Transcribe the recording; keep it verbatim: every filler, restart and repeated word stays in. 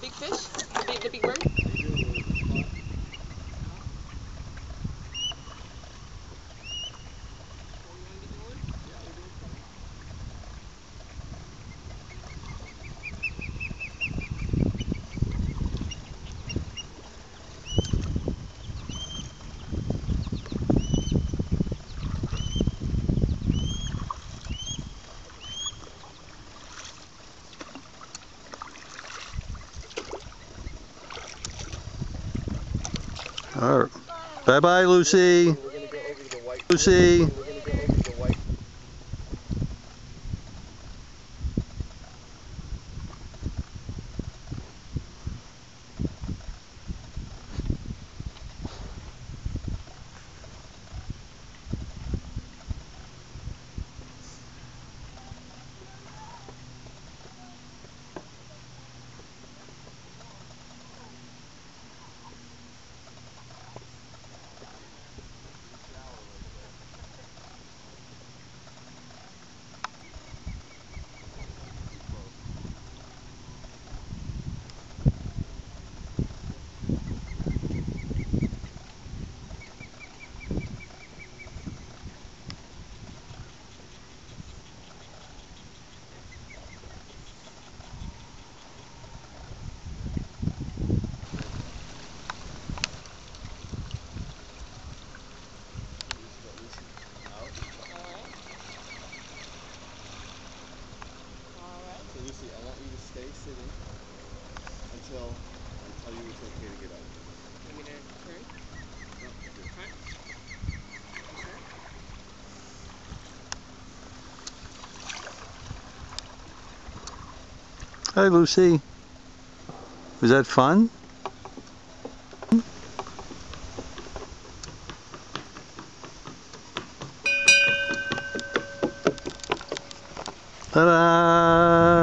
big fish? The big, the big bird? All right. Bye bye, Lucy. Lucy. Lucy, I want you to stay sitting until I tell you it's okay to get up. You want me to turn? No, good. Front? Hi, Lucy. Was that fun? Ta-da!